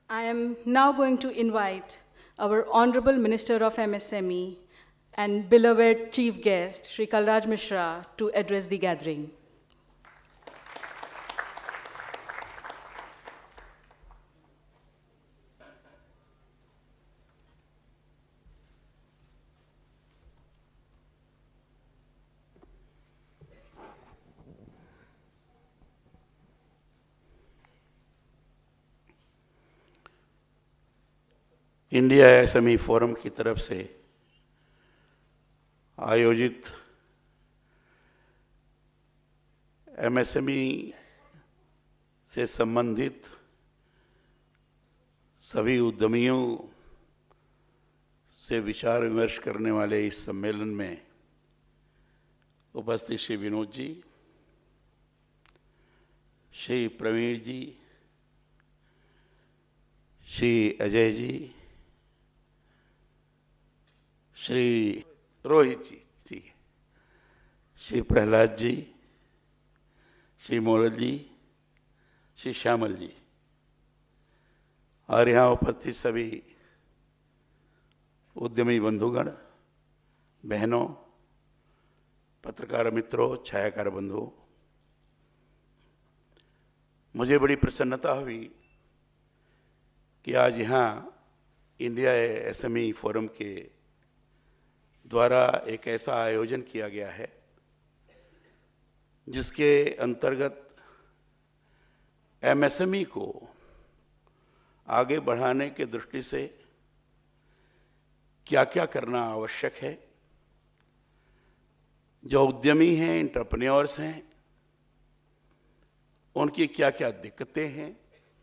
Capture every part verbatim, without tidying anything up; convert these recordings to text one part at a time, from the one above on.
I am now going to invite our Honorable Minister of M S M E and beloved Chief Guest, Shri Kalraj Mishra, to address the gathering. India S M E forum की तरफ से आयोजित M S M ई से संबंधित सभी उद्यमियों से विचार विमर्श करने वाले इस सम्मेलन में उपस्थित श्री विनोद जी, श्री प्रवीण जी, श्री अजय जी, श्री रोहित जी, ठीक है, श्री प्रहलाद जी, श्री मोरल जी, श्री श्यामल जी और यहाँ उपस्थित सभी उद्यमी बंधुगण, बहनों, पत्रकार मित्रों, छायाकार बंधुओं, मुझे बड़ी प्रसन्नता हुई कि आज यहाँ India S M E forum के द्वारा एक ऐसा आयोजन किया गया है जिसके अंतर्गत एम एस एम ई को आगे बढ़ाने के दृष्टि से क्या क्या करना आवश्यक है, जो उद्यमी हैं, एंटरप्रेन्योर्स हैं, उनकी क्या क्या दिक्कतें हैं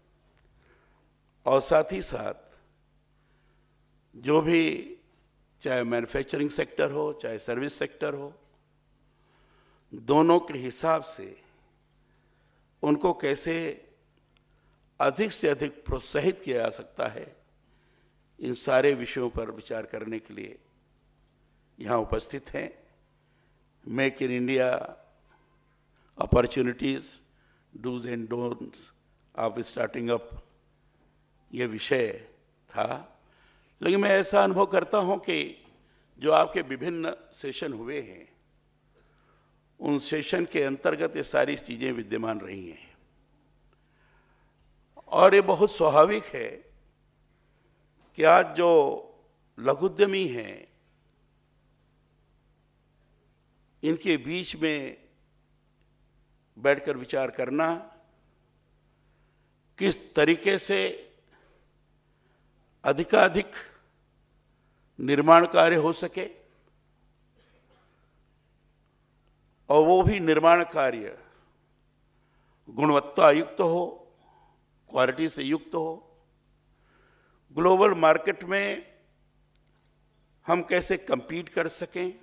और साथ ही साथ जो भी चाहे मैन्युफैक्चरिंग सेक्टर हो, चाहे सर्विस सेक्टर हो, दोनों के हिसाब से उनको कैसे अधिक से अधिक प्रोत्साहित किया जा सकता है, इन सारे विषयों पर विचार करने के लिए यहाँ उपस्थित हैं। Make in India opportunities, dos and don'ts of starting up, ये विषय था। लेकिन मैं ऐसा अनुभव करता हूं कि जो आपके विभिन्न सेशन हुए हैं, उन सेशन के अंतर्गत ये सारी चीज़ें विद्यमान रही हैं और ये बहुत स्वाभाविक है कि आज जो लघुद्यमी हैं, इनके बीच में बैठकर विचार करना, किस तरीके से अधिकाधिक निर्माण कार्य हो सके और वो भी निर्माण कार्य गुणवत्ता युक्त हो, क्वालिटी से युक्त हो। ग्लोबल मार्केट में हम कैसे compete कर सकें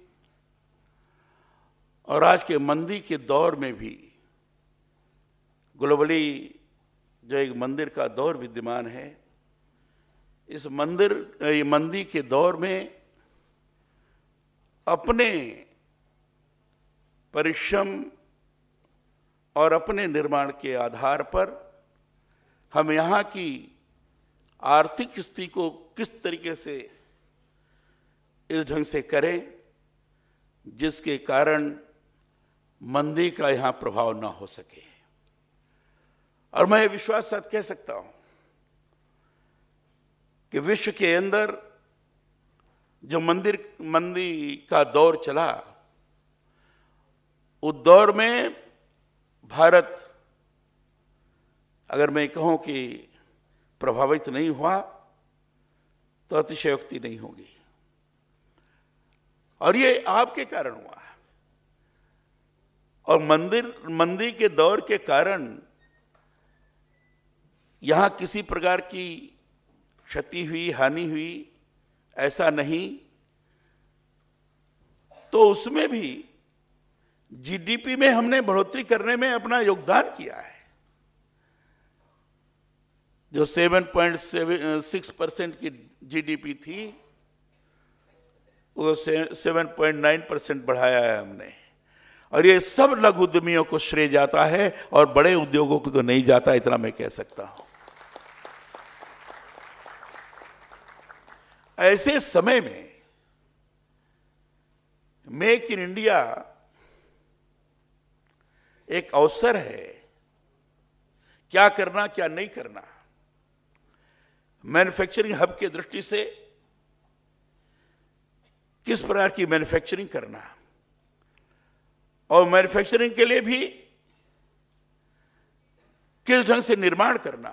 और आज के मंदी के दौर में भी ग्लोबली जो एक मंदिर का दौर विद्यमान है, इस मंदिर ये मंदी के दौर में अपने परिश्रम और अपने निर्माण के आधार पर हम यहाँ की आर्थिक स्थिति को किस तरीके से इस ढंग से करें जिसके कारण मंदी का यहाँ प्रभाव ना हो सके। और मैं विश्वास साथ कह सकता हूँ कि विश्व के अंदर जो मंदिर मंदी का दौर चला, उस दौर में भारत, अगर मैं कहूं कि प्रभावित नहीं हुआ तो अतिशयोक्ति नहीं होगी। और ये आपके कारण हुआ। और मंदिर मंदी के दौर के कारण यहां किसी प्रकार की क्षति हुई, हानि हुई, ऐसा नहीं। तो उसमें भी जीडीपी में हमने बढ़ोतरी करने में अपना योगदान किया है। जो सात पॉइंट छह परसेंट की जीडीपी थी, वो सात पॉइंट नौ परसेंट बढ़ाया है हमने। और ये सब लघु उद्यमियों को श्रेय जाता है और बड़े उद्योगों को तो नहीं जाता, इतना मैं कह सकता हूं। ऐसे समय में मेक इन इंडिया एक अवसर है, क्या करना क्या नहीं करना। मैन्युफैक्चरिंग हब की दृष्टि से किस प्रकार की मैन्युफैक्चरिंग करना और मैन्युफैक्चरिंग के लिए भी किस ढंग से निर्माण करना,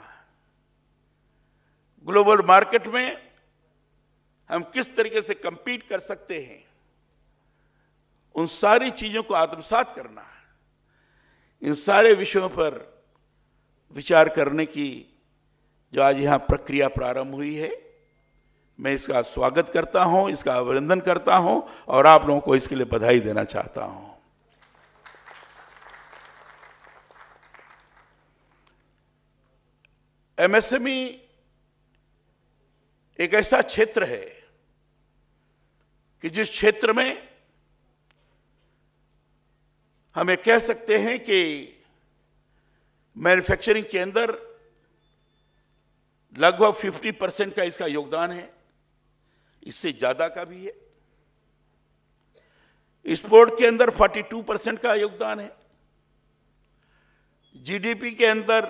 ग्लोबल मार्केट में हम किस तरीके से compete कर सकते हैं, उन सारी चीजों को आत्मसात करना, इन सारे विषयों पर विचार करने की जो आज यहां प्रक्रिया प्रारंभ हुई है, मैं इसका स्वागत करता हूं, इसका अभिनंदन करता हूं और आप लोगों को इसके लिए बधाई देना चाहता हूं। एमएसएमई एक ऐसा क्षेत्र है कि जिस क्षेत्र में हमें कह सकते हैं कि मैन्युफैक्चरिंग के अंदर लगभग पचास परसेंट का इसका योगदान है, इससे ज्यादा का भी है। एक्सपोर्ट के अंदर बयालीस परसेंट का योगदान है, जीडीपी के अंदर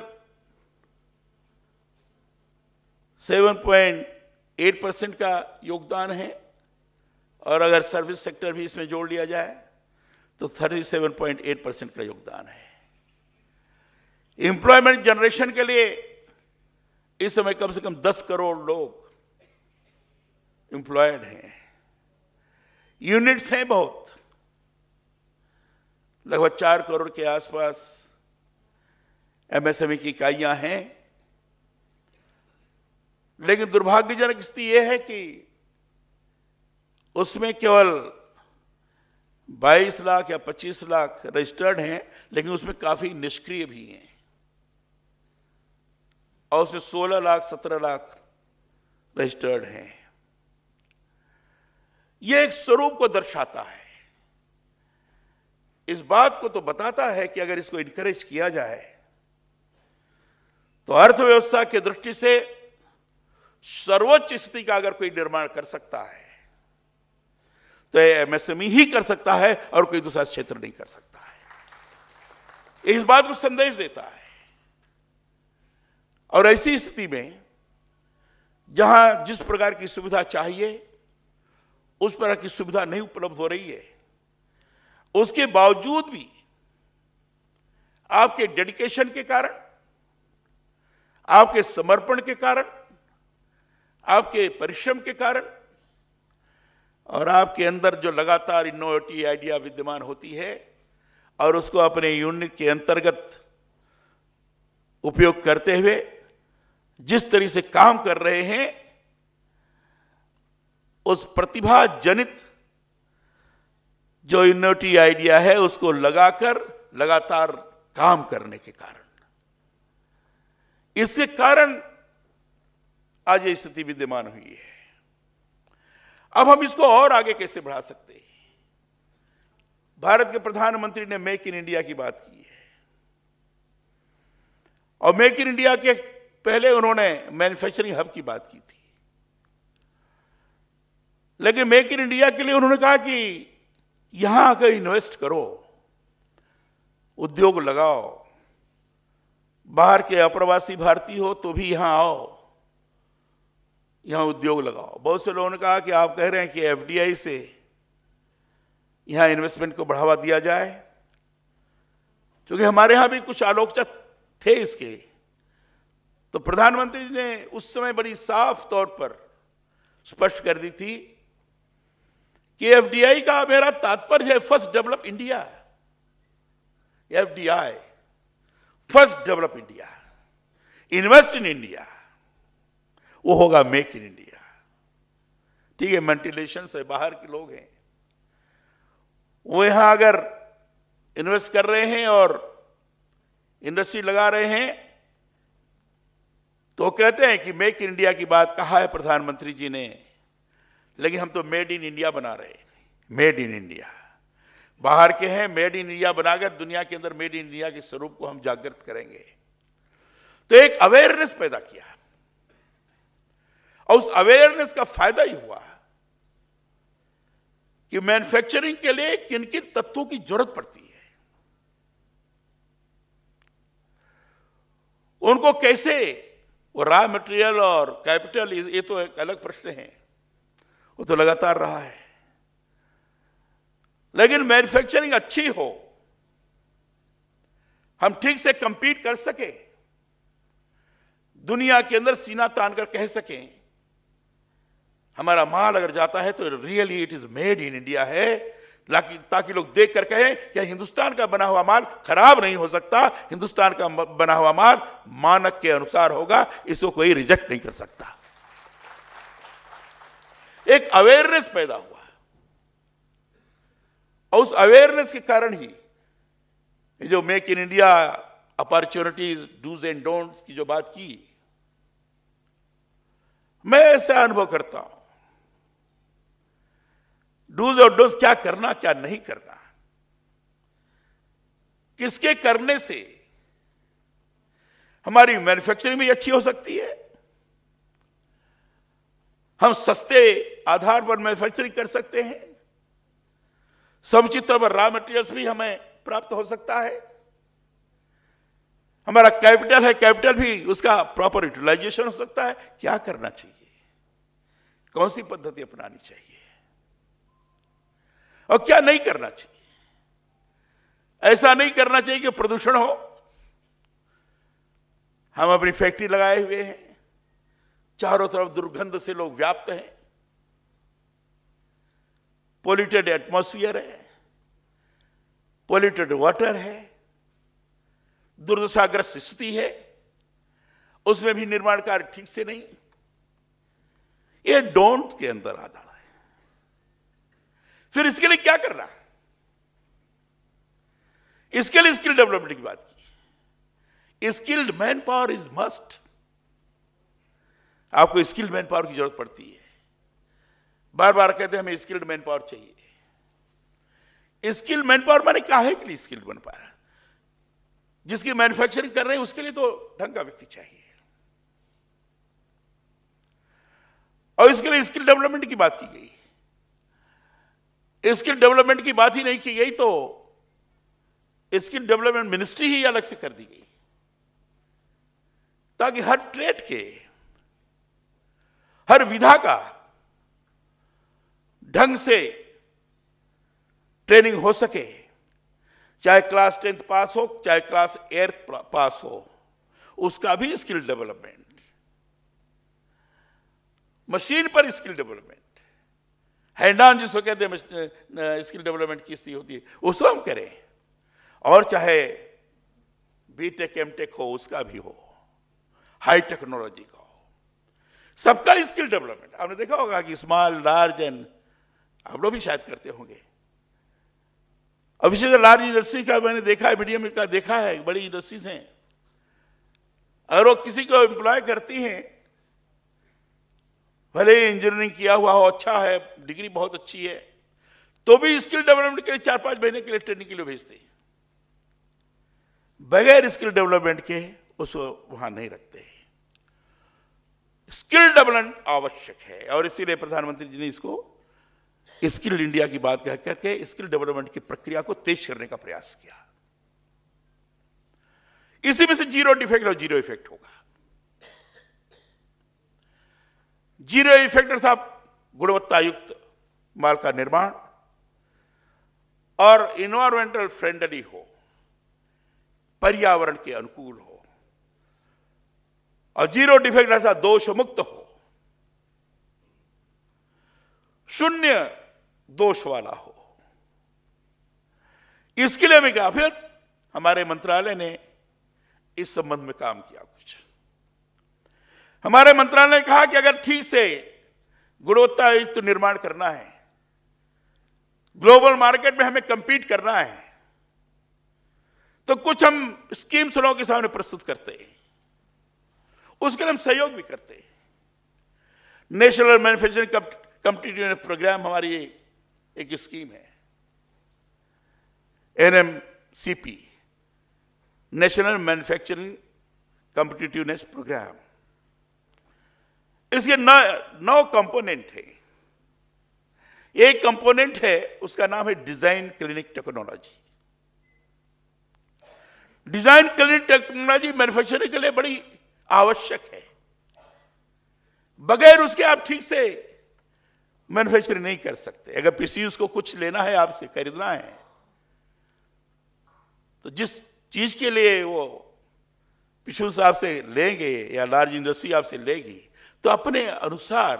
सात पॉइंट आठ परसेंट का योगदान है और अगर सर्विस सेक्टर भी इसमें जोड़ लिया जाए तो सैंतीस पॉइंट आठ परसेंट का योगदान है। एम्प्लॉयमेंट जनरेशन के लिए इस समय कम से कम दस करोड़ लोग एम्प्लॉयड हैं। यूनिट्स हैं बहुत, लगभग चार करोड़ के आसपास एमएसएमई की इकाइयां हैं, लेकिन दुर्भाग्यजनक स्थिति यह है कि उसमें केवल बाईस लाख या पच्चीस लाख रजिस्टर्ड हैं, लेकिन उसमें काफी निष्क्रिय भी हैं और उसमें सोलह लाख सत्रह लाख रजिस्टर्ड हैं। यह एक स्वरूप को दर्शाता है, इस बात को तो बताता है कि अगर इसको इनकरेज किया जाए तो अर्थव्यवस्था की दृष्टि से सर्वोच्च स्थिति का अगर कोई निर्माण कर सकता है तो एमएसएमई ही कर सकता है और कोई दूसरा क्षेत्र नहीं कर सकता है। इस बात को संदेश देता है। और ऐसी स्थिति में जहां जिस प्रकार की सुविधा चाहिए उस प्रकार की सुविधा नहीं उपलब्ध हो रही है, उसके बावजूद भी आपके डेडिकेशन के कारण, आपके समर्पण के कारण, आपके परिश्रम के कारण और आपके अंदर जो लगातार इनोवेटिव आइडिया विद्यमान होती है और उसको अपने यूनिट के अंतर्गत उपयोग करते हुए जिस तरीके से काम कर रहे हैं, उस प्रतिभा जनित जो इनोवेटिव आइडिया है उसको लगाकर लगातार काम करने के कारण, इसके कारण आज ये स्थिति विद्यमान हुई है। अब हम इसको और आगे कैसे बढ़ा सकते हैं? भारत के प्रधानमंत्री ने मेक इन इंडिया की बात की है और मेक इन इंडिया के पहले उन्होंने मैन्युफैक्चरिंग हब की बात की थी, लेकिन मेक इन इंडिया के लिए उन्होंने कहा कि यहां आकर इन्वेस्ट करो, उद्योग लगाओ, बाहर के अप्रवासी भारतीय हो तो भी यहां आओ, यहां उद्योग लगाओ। बहुत से लोगों ने कहा कि आप कह रहे हैं कि एफडीआई से यहां इन्वेस्टमेंट को बढ़ावा दिया जाए, क्योंकि हमारे यहां भी कुछ आलोचक थे इसके। तो प्रधानमंत्री जी ने उस समय बड़ी साफ तौर पर स्पष्ट कर दी थी कि एफडीआई का मेरा तात्पर्य है first develop India, FDI first develop India, invest in India, वो होगा मेक इन इंडिया। ठीक है, मल्टीनेशनल से बाहर के लोग हैं, वो यहां अगर इन्वेस्ट कर रहे हैं और इंडस्ट्री लगा रहे हैं तो कहते हैं कि मेक इन इंडिया की बात कहा है प्रधानमंत्री जी ने, लेकिन हम तो मेड इन इंडिया बना रहे हैं। मेड इन इंडिया, बाहर के हैं, मेड इन इंडिया बनाकर दुनिया के अंदर मेड इन इंडिया के स्वरूप को हम जागृत करेंगे। तो एक अवेयरनेस पैदा किया और उस अवेयरनेस का फायदा ही हुआ कि मैन्युफैक्चरिंग के लिए किन किन तत्वों की जरूरत पड़ती है, उनको कैसे, वो रॉ मटेरियल और कैपिटल, ये तो एक अलग प्रश्न है, वो तो लगातार रहा है। लेकिन मैन्युफैक्चरिंग अच्छी हो, हम ठीक से कंपीट कर सके, दुनिया के अंदर सीना तान कर कह सकें हमारा माल अगर जाता है तो really it is made in India है, ताकि लोग देख कर कहें कि हिंदुस्तान का बना हुआ माल खराब नहीं हो सकता, हिंदुस्तान का बना हुआ माल मानक के अनुसार होगा, इसको कोई रिजेक्ट नहीं कर सकता। एक अवेयरनेस पैदा हुआ और उस अवेयरनेस के कारण ही ये जो make in India opportunities, dos and don'ts की जो बात की, मैं ऐसा अनुभव करता हूं, डूज और डोंट्स क्या करना क्या नहीं करना, किसके करने से हमारी मैन्युफैक्चरिंग भी अच्छी हो सकती है, हम सस्ते आधार पर मैन्युफैक्चरिंग कर सकते हैं, समुचित तौर पर रॉ मटेरियल्स भी हमें प्राप्त हो सकता है, हमारा कैपिटल है, कैपिटल भी उसका प्रॉपर यूटिलाइजेशन हो सकता है। क्या करना चाहिए, कौन सी पद्धति अपनानी चाहिए और क्या नहीं करना चाहिए। ऐसा नहीं करना चाहिए कि प्रदूषण हो, हम अपनी फैक्ट्री लगाए हुए हैं, चारों तरफ दुर्गंध से लोग व्याप्त हैं, पोल्यूटेड एटमॉस्फेयर है, पोल्यूटेड वाटर है, दुर्दशाग्रस्त स्थिति है, उसमें भी निर्माण कार्य ठीक से नहीं, ये डोंट के अंदर आ जाता है। फिर इसके लिए क्या करना, इसके लिए स्किल डेवलपमेंट की बात की। Skilled manpower is must, आपको स्किल्ड मैन पावर की जरूरत पड़ती है। बार बार कहते हैं हमें स्किल्ड मैन पावर चाहिए। स्किल्ड मैन पावर माने काहे के लिए स्किल्ड मैन पावर, जिसकी मैन्युफैक्चरिंग कर रहे हैं उसके लिए तो ढंग का व्यक्ति चाहिए, और इसके लिए स्किल डेवलपमेंट की बात की गई। स्किल डेवलपमेंट की बात ही नहीं की गई तो स्किल डेवलपमेंट मिनिस्ट्री ही अलग से कर दी गई, ताकि हर ट्रेड के, हर विधा का ढंग से ट्रेनिंग हो सके, चाहे क्लास टेंथ पास हो, चाहे क्लास एट्थ पास हो, उसका भी स्किल डेवलपमेंट, मशीन पर स्किल डेवलपमेंट, हैंड ऑन जिसको कहते हैं स्किल डेवलपमेंट की स्थिति होती है, उसको हम करें। और चाहे बीटेक एमटेक हो, उसका भी हो, हाई टेक्नोलॉजी का हो, सबका स्किल डेवलपमेंट। आपने देखा होगा कि स्मॉल, लार्ज एंड, आप लोग भी शायद करते होंगे। अब इसी तरह लार्ज इंडस्ट्री का मैंने देखा है, मीडियम का देखा है, बड़ी इंडस्ट्रीज हैं, अगर वो किसी को एम्प्लॉय करती हैं, भले इंजीनियरिंग किया हुआ हो, अच्छा है, डिग्री बहुत अच्छी है, तो भी स्किल डेवलपमेंट के लिए चार पांच महीने के लिए ट्रेनिंग के लिए भेजते हैं, बगैर स्किल डेवलपमेंट के उसको वहां नहीं रखते। स्किल डेवलपमेंट आवश्यक है, और इसीलिए प्रधानमंत्री जी ने इसको स्किल इंडिया की बात कह करके स्किल डेवलपमेंट की प्रक्रिया को तेज करने का प्रयास किया। इसी में से जीरो डिफेक्ट और जीरो इफेक्ट होगा। जीरो इफेक्ट अर्थात गुणवत्ता युक्त माल का निर्माण और इन्वायरमेंटल फ्रेंडली हो, पर्यावरण के अनुकूल हो, और जीरो डिफेक्ट अर्थात दोष मुक्त हो, शून्य दोष वाला हो। इसके लिए भी कहा, फिर हमारे मंत्रालय ने इस संबंध में काम किया। कुछ हमारे मंत्रालय ने कहा कि अगर ठीक से गुणवत्ता युक्त निर्माण करना है, ग्लोबल मार्केट में हमें कंपीट करना है, तो कुछ हम स्कीम्स लोगों के सामने प्रस्तुत करते हैं, उसके लिए हम सहयोग भी करते हैं। नेशनल मैन्युफैक्चरिंग कॉम्पिटिटिवनेस प्रोग्राम हमारी एक स्कीम है, N M C P, national manufacturing competitiveness programme. इसके नौ नौ कंपोनेंट है। एक कंपोनेंट है, उसका नाम है design clinic technology. Design clinic technology manufacturing के लिए बड़ी आवश्यक है। बगैर उसके आप ठीक से मैन्युफैक्चरिंग नहीं कर सकते। अगर पीसीयूज को कुछ लेना है, आपसे खरीदना है, तो जिस चीज के लिए वो पीसीयूज आपसे लेंगे या लार्ज इंडस्ट्री आपसे लेगी, तो अपने अनुसार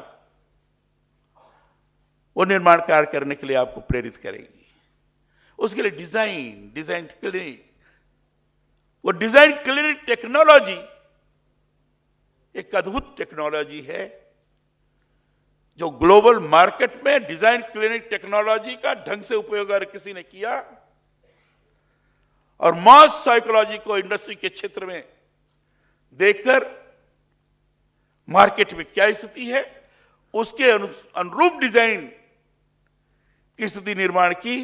वो निर्माण कार्य करने के लिए आपको प्रेरित करेगी। उसके लिए डिजाइन डिजाइन क्लिनिक, वो डिजाइन क्लिनिक टेक्नोलॉजी एक अद्भुत टेक्नोलॉजी है जो ग्लोबल मार्केट में डिजाइन क्लिनिक टेक्नोलॉजी का ढंग से उपयोग अगर किसी ने किया और मास साइकोलॉजी को इंडस्ट्री के क्षेत्र में देखकर मार्केट में क्या स्थिति है, उसके अनुरूप डिजाइन की स्थिति निर्माण की,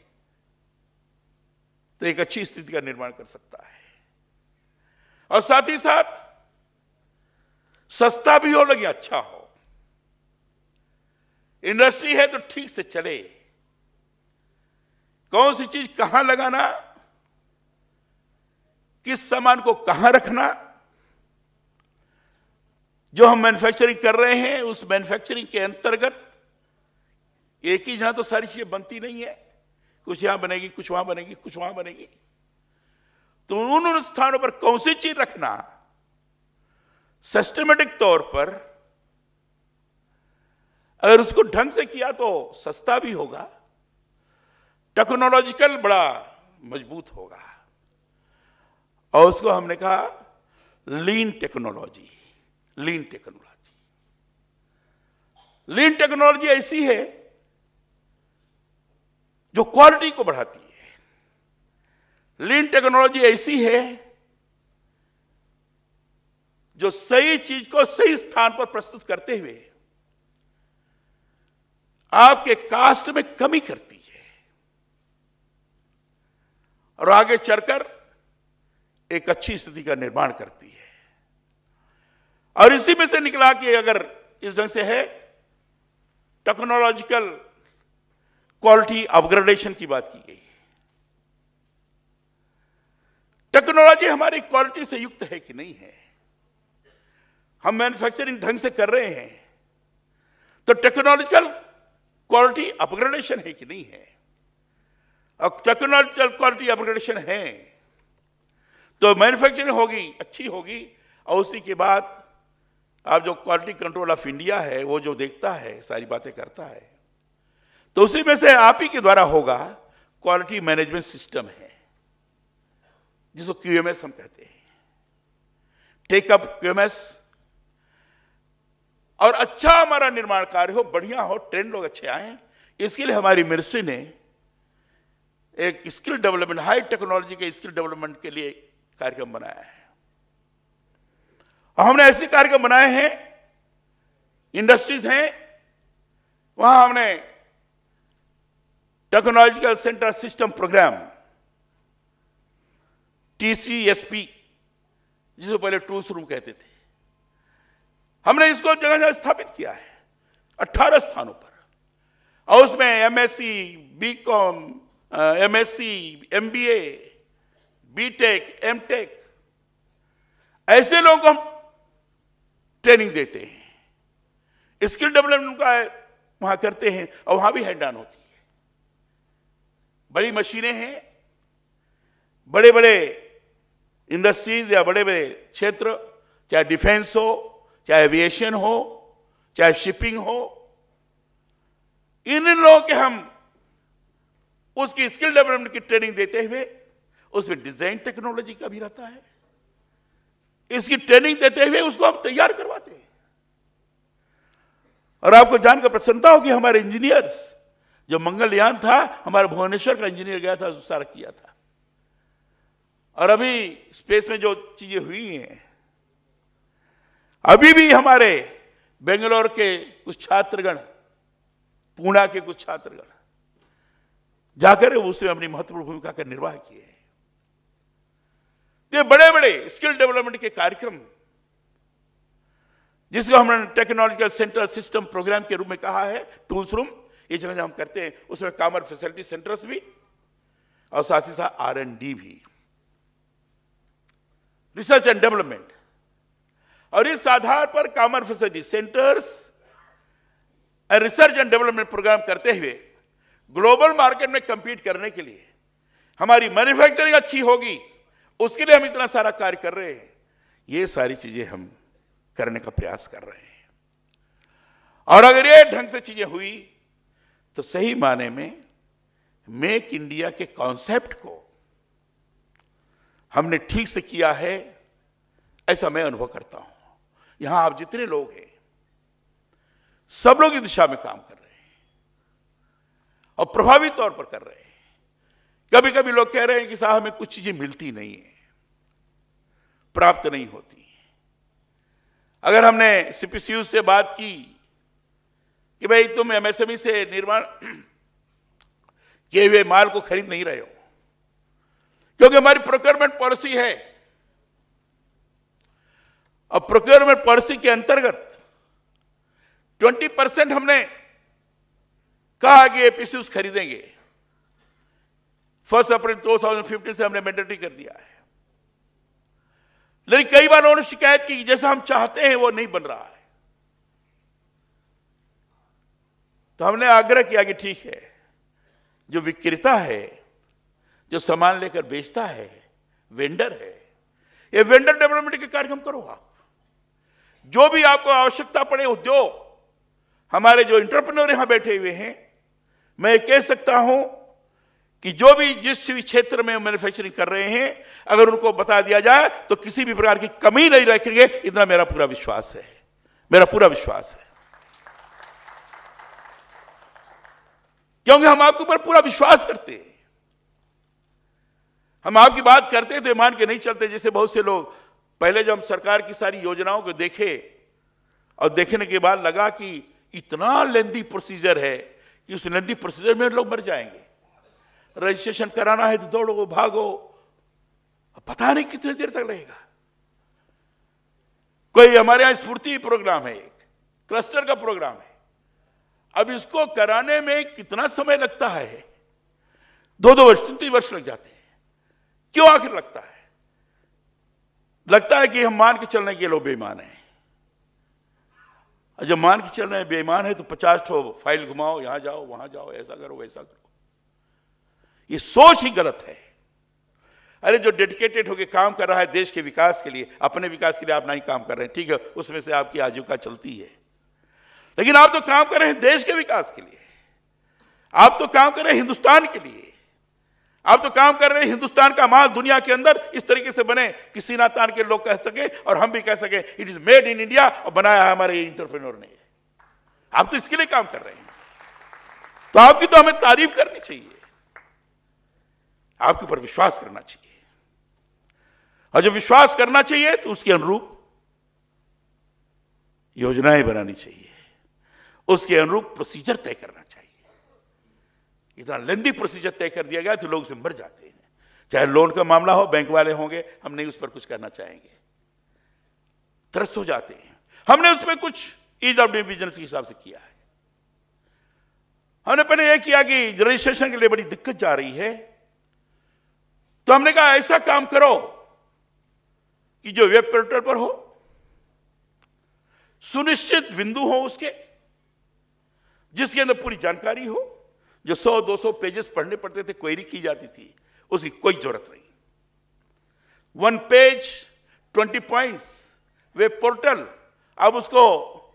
तो एक अच्छी स्थिति का निर्माण कर सकता है। और साथ ही साथ सस्ता भी हो लेकिन अच्छा हो। इंडस्ट्री है तो ठीक से चले, कौन सी चीज कहां लगाना, किस सामान को कहां रखना, जो हम मैन्युफैक्चरिंग कर रहे हैं उस मैन्युफैक्चरिंग के अंतर्गत एक ही जहां तो सारी चीजें बनती नहीं है, कुछ यहां बनेगी, कुछ वहां बनेगी, कुछ वहां बनेगी। तो उन उन स्थानों पर कौन सी चीज रखना, सिस्टमेटिक तौर पर अगर उसको ढंग से किया तो सस्ता भी होगा, टेक्नोलॉजिकल बड़ा मजबूत होगा। और उसको हमने कहा lean technology. Lean technology lean technology ऐसी है जो क्वालिटी को बढ़ाती है। लीन टेक्नोलॉजी ऐसी है जो सही चीज को सही स्थान पर प्रस्तुत करते हुए आपके कास्ट में कमी करती है और आगे चलकर एक अच्छी स्थिति का निर्माण करती है। और इसी में से निकला कि अगर इस ढंग से है, टेक्नोलॉजिकल क्वालिटी अपग्रेडेशन की बात की गई। टेक्नोलॉजी हमारी क्वालिटी से युक्त है कि नहीं है, हम मैन्युफैक्चरिंग ढंग से कर रहे हैं तो टेक्नोलॉजिकल क्वालिटी अपग्रेडेशन है कि नहीं है। और टेक्नोलॉजिकल क्वालिटी अपग्रेडेशन है तो मैन्युफैक्चरिंग होगी, अच्छी होगी। और उसी के बाद आप जो क्वालिटी कंट्रोल ऑफ इंडिया है वो जो देखता है, सारी बातें करता है, तो उसी में से आप ही के द्वारा होगा क्वालिटी मैनेजमेंट सिस्टम है जिसको क्यूएमएस हम कहते हैं, टेकअप क्यूएमएस। और अच्छा हमारा निर्माण कार्य हो, बढ़िया हो, ट्रेंड लोग अच्छे आए, इसके लिए हमारी मिनिस्ट्री ने एक स्किल डेवलपमेंट, हाई टेक्नोलॉजी के स्किल डेवलपमेंट के लिए कार्यक्रम बनाया है। और हमने ऐसे कार्यक्रम बनाए हैं, इंडस्ट्रीज हैं वहां हमने technological centre system programme TCSP, जिसे पहले टूल्स रूम कहते थे, हमने इसको जगह जगह स्थापित किया है अठारह स्थानों पर। और उसमें MSc, BCom, MSc, MBA, BTech, MTech, ऐसे लोगों को हम ट्रेनिंग देते हैं, स्किल डेवलपमेंट का वहां करते हैं और वहां भी हैंड ऑन होती है। बड़ी मशीनें हैं, बड़े बड़े इंडस्ट्रीज या बड़े बड़े क्षेत्र, चाहे डिफेंस हो, चाहे एविएशन हो, चाहे शिपिंग हो, इन लोगों के हम उसकी स्किल डेवलपमेंट की ट्रेनिंग देते हुए उसमें डिजाइन टेक्नोलॉजी का भी रहता है, इसकी ट्रेनिंग देते हुए उसको हम तैयार करवाते हैं। और आपको जानकर प्रसन्नता होगी, हमारे इंजीनियर्स, जो मंगलयान था हमारा भुवनेश्वर का इंजीनियर गया था, सारा किया था। और अभी स्पेस में जो चीजें हुई हैं, अभी भी हमारे बेंगलोर के कुछ छात्रगण, पुणे के कुछ छात्रगण जाकर उसमें अपनी महत्वपूर्ण भूमिका का निर्वाह किए हैं। ये बड़े बड़े स्किल डेवलपमेंट के कार्यक्रम जिसको हमने टेक्नोलॉजिकल सेंटर सिस्टम प्रोग्राम के रूप में कहा है, टूल्स रूम, ये जो हम करते हैं उसमें कॉमन फैसिलिटी सेंटर्स भी और साथ ही साथ आर एंड डी भी, रिसर्च एंड डेवलपमेंट। और इस आधार पर कॉमन फैसिलिटी सेंटर्स और रिसर्च एंड डेवलपमेंट प्रोग्राम करते हुए ग्लोबल मार्केट में कंपीट करने के लिए हमारी मैन्युफैक्चरिंग अच्छी होगी, उसके लिए हम इतना सारा कार्य कर रहे हैं। ये सारी चीजें हम करने का प्रयास कर रहे हैं। और अगर ये ढंग से चीजें हुई तो सही माने में मेक इंडिया के कॉन्सेप्ट को हमने ठीक से किया है, ऐसा मैं अनुभव करता हूं। यहां आप जितने लोग हैं सब लोग इस दिशा में काम कर रहे हैं और प्रभावी तौर पर कर रहे हैं। कभी कभी लोग कह रहे हैं कि साहब हमें कुछ चीजें मिलती नहीं है, प्राप्त नहीं होती। अगर हमने सीपीसीयू से बात की कि भाई तुम एमएसएमई से निर्माण किए हुए माल को खरीद नहीं रहे हो, क्योंकि हमारी प्रोक्योरमेंट पॉलिसी है और प्रोक्योरमेंट पॉलिसी के अंतर्गत बीस परसेंट हमने कहा कि एपीसीयूज खरीदेंगे। फर्स्ट अप्रैल दो हज़ार पंद्रह से हमने मैंडेटरी कर दिया है। लेकिन कई बार उन्होंने शिकायत की जैसा हम चाहते हैं वो नहीं बन रहा है, तो हमने आग्रह किया कि ठीक है, जो विक्रेता है, जो सामान लेकर बेचता है, वेंडर है, ये वेंडर डेवलपमेंट के कार्यक्रम करो आप। जो भी आपको आवश्यकता पड़े उद्योग, हमारे जो एंटरप्रेन्योर यहां बैठे हुए हैं, मैं कह सकता हूं कि जो भी जिस भी क्षेत्र में मैन्युफैक्चरिंग कर रहे हैं, अगर उनको बता दिया जाए तो किसी भी प्रकार की कमी नहीं रखेंगे, इतना मेरा पूरा विश्वास है, मेरा पूरा विश्वास है। क्योंकि हम आपके ऊपर पूरा विश्वास करते हैं। हम आपकी बात करते थे, मान के नहीं चलते। जैसे बहुत से लोग पहले जब हम सरकार की सारी योजनाओं को देखे और देखने के बाद लगा कि इतना लेंदी प्रोसीजर है कि उस लेंदी प्रोसीजर में लोग मर जाएंगे। रजिस्ट्रेशन कराना है तो दौड़ो भागो, पता नहीं कितनी देर तक लगेगा। कोई हमारे यहां स्फूर्ति प्रोग्राम है, एक क्लस्टर का प्रोग्राम है, अब इसको कराने में कितना समय लगता है? दो दो वर्ष तीन तीन वर्ष लग जाते हैं। क्यों आखिर लगता है? लगता है कि हम मान के चलने के लोग बेईमान हैं। जब मान के चल रहे हैं बेईमान है तो पचास ठो फाइल घुमाओ, यहां जाओ वहां जाओ, ऐसा करो वैसा करो। ये सोच ही गलत है। अरे जो डेडिकेटेड होकर काम कर रहा है देश के विकास के लिए, अपने विकास के लिए आप नहीं काम कर रहे हैं, ठीक है, उसमें से आपकी आजीविका चलती है, लेकिन आप तो काम कर रहे हैं देश के विकास के लिए, आप तो काम कर रहे हैं हिंदुस्तान के लिए, आप तो काम कर रहे हैं हिंदुस्तान का माल दुनिया के अंदर इस तरीके से बने कि सीना तान के लोग कह सके और हम भी कह सके it is made in India, और बनाया है हमारे एंटरप्रेन्योर ने। आप तो इसके लिए काम कर रहे हैं, तो आपकी तो हमें तारीफ करनी चाहिए, आपके ऊपर विश्वास करना चाहिए। और जब विश्वास करना चाहिए तो उसके अनुरूप योजनाएं बनानी चाहिए, उसके अनुरूप प्रोसीजर तय करना चाहिए। इतना लेंदी प्रोसीजर तय कर दिया गया तो लोग उसमें मर जाते हैं। चाहे लोन का मामला हो, बैंक वाले होंगे, हम नहीं उस पर कुछ करना चाहेंगे, त्रस्त हो जाते हैं। हमने उसमें कुछ ईज ऑफ डूइंग बिजनेस के हिसाब से किया है। हमने पहले यह किया कि रजिस्ट्रेशन के लिए बड़ी दिक्कत जा रही है, तो हमने कहा ऐसा काम करो कि जो वेब पोर्टल पर हो, सुनिश्चित बिंदु हो उसके, जिसके अंदर पूरी जानकारी हो। जो सौ दो सौ पेजेस पढ़ने पड़ते थे, क्वेरी की जाती थी, उसकी कोई जरूरत नहीं। One page twenty points web portal, अब उसको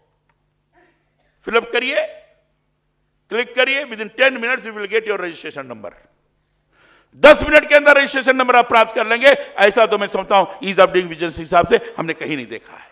फिलअप करिए, क्लिक करिए, within ten minutes you will get your registration number. दस मिनट के अंदर रजिस्ट्रेशन नंबर आप प्राप्त कर लेंगे। ऐसा तो मैं समझता हूं ईज ऑफ डूइंग बिजनेस के हिसाब से हमने कहीं नहीं देखा है।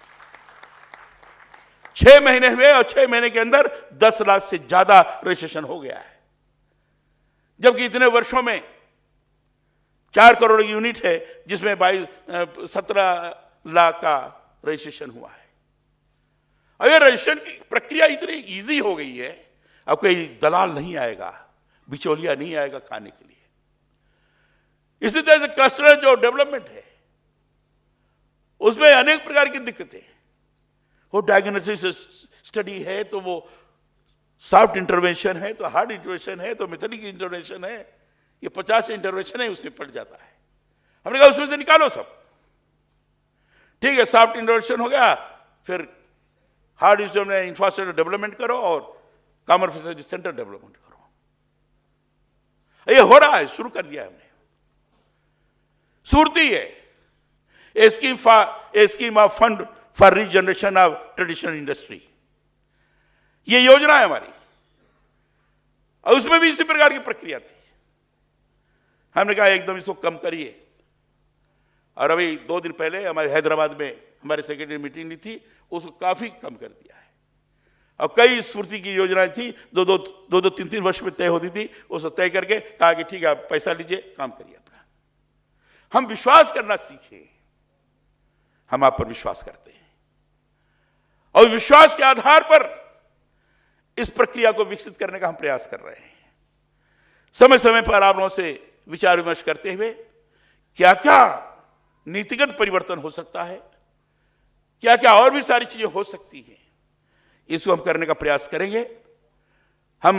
छह महीने हुए और छह महीने के अंदर दस लाख से ज्यादा रजिस्ट्रेशन हो गया है, जबकि इतने वर्षों में चार करोड़ यूनिट है, जिसमें बाईस सत्रह लाख का रजिस्ट्रेशन हुआ है। अब ये रजिस्ट्रेशन की प्रक्रिया इतनी इजी हो गई है, अब कोई दलाल नहीं आएगा, बिचौलिया नहीं आएगा खाने के लिए। इसी तरह से क्लस्टर जो डेवलपमेंट है, उसमें अनेक प्रकार की दिक्कतें, वो डायग्नोसिस स्टडी है, तो वो सॉफ्ट इंटरवेंशन है, तो हार्ड इंटरवेंशन है, तो मैकेनिकल इंटरवेंशन है, ये पचास इंटरवेंशन है, उसमें पड़ जाता है। हमने कहा उसमें से निकालो सब, ठीक है, सॉफ्ट इंटरवेंशन हो गया, फिर हार्ड इंफ्रास्ट्रक्चर डेवलपमेंट करो और कॉमन फैसिलिटी सेंटर डेवलपमेंट करो। ये हो रहा है, शुरू कर दिया हमने। सूरती है a scheme for a scheme of fund for regeneration of traditional industry, ये योजना है हमारी, और उसमें भी इसी प्रकार की प्रक्रिया थी। हमने कहा एकदम इसको कम करिए, और अभी दो दिन पहले हमारे हैदराबाद में हमारे सेक्रेटरी मीटिंग ली थी, उसको काफी कम कर दिया है। और कई स्फूर्ति की योजनाएं थी, दो दो दो दो तीन तीन वर्ष में तय होती थी, उसको तय करके कहा कि ठीक है आप पैसा लीजिए, काम करिए अपना। हम विश्वास करना सीखे, हम आप पर विश्वास करते हैं, और विश्वास के आधार पर इस प्रक्रिया को विकसित करने का हम प्रयास कर रहे हैं। समय समय पर आप लोगों से विचार विमर्श करते हुए क्या क्या नीतिगत परिवर्तन हो सकता है, क्या क्या और भी सारी चीजें हो सकती हैं, इसको हम करने का प्रयास करेंगे। हम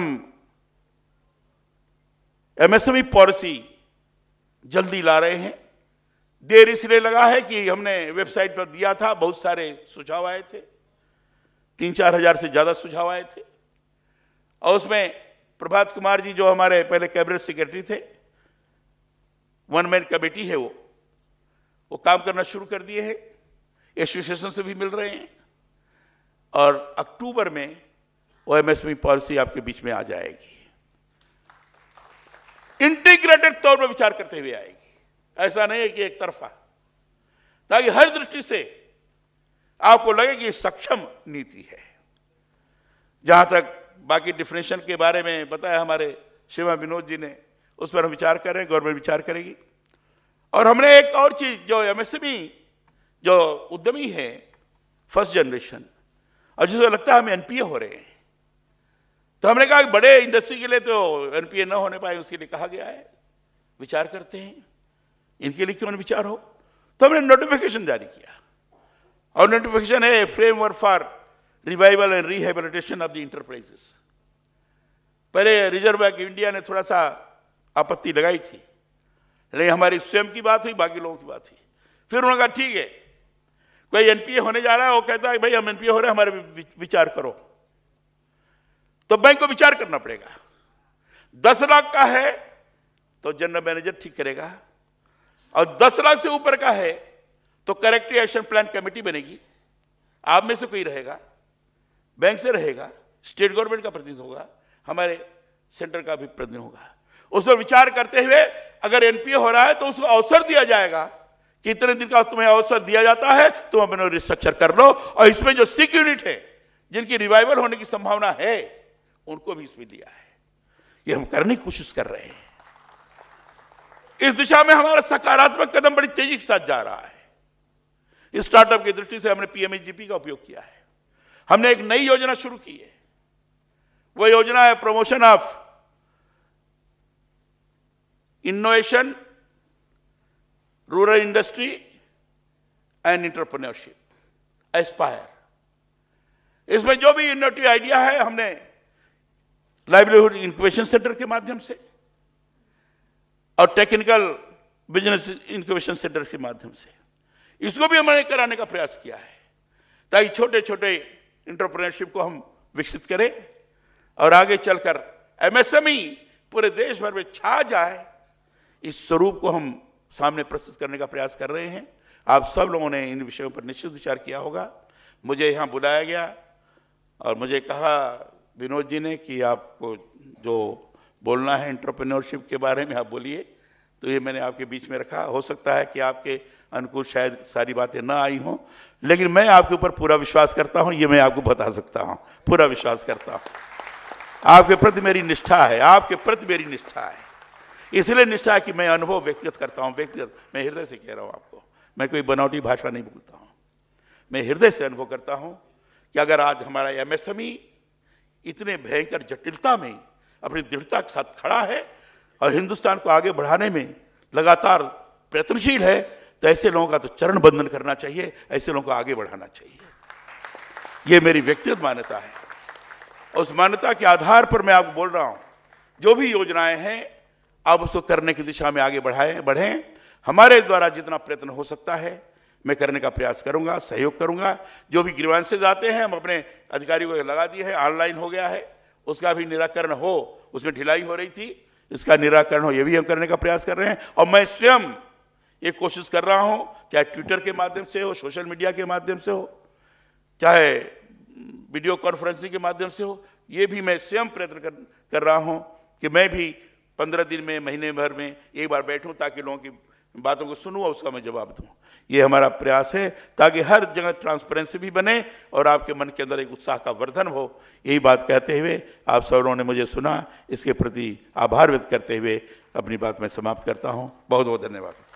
एमएसएमई पॉलिसी जल्दी ला रहे हैं। देर इसलिए लगा है कि हमने वेबसाइट पर दिया था, बहुत सारे सुझाव आए थे, तीन चार हजार से ज्यादा सुझाव आए थे, और उसमें प्रभात कुमार जी जो हमारे पहले कैबिनेट सेक्रेटरी थे, वन मैन कमेटी है, वो वो काम करना शुरू कर दिए हैं, एसोसिएशन से भी मिल रहे हैं, और अक्टूबर में वो एमएसएमई पॉलिसी आपके बीच में आ जाएगी, इंटीग्रेटेड तौर पर विचार करते हुए आएगी। ऐसा नहीं है कि एक तरफा, ताकि हर दृष्टि से आपको लगे कि सक्षम नीति है। जहां तक बाकी डिफिनेशन के बारे में बताया हमारे शिवा विनोद जी ने, उस पर हम विचार कर रहे हैं, गवर्नमेंट विचार करेगी। और हमने एक और चीज, जो एमएसएमई जो उद्यमी है फर्स्ट जनरेशन, और जिसको लगता है हम एनपीए हो रहे हैं, तो हमने कहा कि बड़े इंडस्ट्री के लिए तो एनपीए न होने पाए, उसके लिए कहा गया है विचार करते हैं, इनके लिए क्यों न विचार हो। तो हमने नोटिफिकेशन जारी किया, और नोटिफिकेशन है framework for revival and rehabilitation of the enterprises. पहले रिजर्व बैंक इंडिया ने थोड़ा सा आपत्ति लगाई थी, लेकिन हमारी स्वयं की बात हुई, बाकी लोगों की बात हुई। फिर उन्होंने कहा ठीक है, कोई एनपीए होने जा रहा है, वो कहता है भाई हम एनपीए हो रहे हैं, हमारे विचार करो, तो बैंक को विचार करना पड़ेगा। दस लाख का है तो जनरल मैनेजर ठीक करेगा, और दस लाख से ऊपर का है तो करेक्टिव एक्शन प्लान कमेटी बनेगी, आप में से कोई रहेगा, बैंक से रहेगा, स्टेट गवर्नमेंट का प्रतिनिधि होगा, हमारे सेंटर का भी प्रतिनिधि होगा। उस पर विचार करते हुए अगर एनपीए हो रहा है तो उसको अवसर दिया जाएगा कि इतने दिन का तुम्हें अवसर दिया जाता है, तुम अपने रिस्ट्रक्चर कर लो, और इसमें जो सिक यूनिट है जिनकी रिवाइवल होने की संभावना है उनको भी इसमें लिया है। ये हम करने की कोशिश कर रहे हैं। इस दिशा में हमारा सकारात्मक कदम बड़ी तेजी के साथ जा रहा है। इस स्टार्टअप की दृष्टि से हमने पीएमएजीपी का उपयोग किया है। हमने एक नई योजना शुरू की है, वो योजना है promotion of innovation, rural industry and entrepreneurship, ASPIRE. इसमें जो भी इनोवेटिव आइडिया है, हमने लाइवलीहुड इंक्यूबेशन सेंटर के माध्यम से और टेक्निकल बिजनेस इंक्यूबेशन सेंटर के माध्यम से इसको भी हमने कराने का प्रयास किया है, ताकि छोटे छोटे एंटरप्रेन्योरशिप को हम विकसित करें और आगे चलकर एमएसएमई पूरे देश भर में छा जाए। इस स्वरूप को हम सामने प्रस्तुत करने का प्रयास कर रहे हैं। आप सब लोगों ने इन विषयों पर निश्चित विचार किया होगा। मुझे यहाँ बुलाया गया और मुझे कहा विनोद जी ने कि आपको जो बोलना है एंटरप्रेन्योरशिप के बारे में आप बोलिए, तो ये मैंने आपके बीच में रखा। हो सकता है कि आपके अनुकूल शायद सारी बातें ना आई हों, लेकिन मैं आपके ऊपर पूरा विश्वास करता हूँ, ये मैं आपको बता सकता हूँ, पूरा विश्वास करता हूँ। आपके प्रति मेरी निष्ठा है, आपके प्रति मेरी निष्ठा है, इसलिए निष्ठा है कि मैं अनुभव व्यक्तिगत करता हूँ। व्यक्तिगत मैं हृदय से कह रहा हूँ आपको, मैं कोई बनावटी भाषा नहीं बोलता हूँ, मैं हृदय से अनुभव करता हूँ कि अगर आज हमारा एमएसएमई इतने भयंकर जटिलता में अपनी दृढ़ता के साथ खड़ा है और हिंदुस्तान को आगे बढ़ाने में लगातार प्रयत्नशील है, तो ऐसे लोगों का तो चरण बंधन करना चाहिए, ऐसे लोगों को आगे बढ़ाना चाहिए। ये मेरी व्यक्तिगत मान्यता है। उस मान्यता के आधार पर मैं आपको बोल रहा हूं, जो भी योजनाएं हैं आप उसको करने की दिशा में आगे बढ़ाएं बढ़ें। हमारे द्वारा जितना प्रयत्न हो सकता है मैं करने का प्रयास करूंगा, सहयोग करूंगा। जो भी ग्रीवांसेस आते हैं हम अपने अधिकारियों को लगा दिए हैं, ऑनलाइन हो गया है, उसका भी निराकरण हो, उसमें ढिलाई हो रही थी, इसका निराकरण हो, ये भी हम करने का प्रयास कर रहे हैं। और मैं स्वयं ये कोशिश कर रहा हूं, चाहे ट्विटर के माध्यम से हो, सोशल मीडिया के माध्यम से हो, चाहे वीडियो कॉन्फ्रेंसिंग के माध्यम से हो, ये भी मैं स्वयं प्रयत्न कर, कर रहा हूं कि मैं भी पंद्रह दिन में, महीने भर में एक बार बैठूं ताकि लोगों की बातों को सुनूं और उसका मैं जवाब दूं। ये हमारा प्रयास है ताकि हर जगह ट्रांसपेरेंसी भी बने और आपके मन के अंदर एक उत्साह का वर्धन हो। यही बात कहते हुए आप सबों ने मुझे सुना, इसके प्रति आभार व्यक्त करते हुए अपनी बात मैं समाप्त करता हूं। बहुत बहुत धन्यवाद।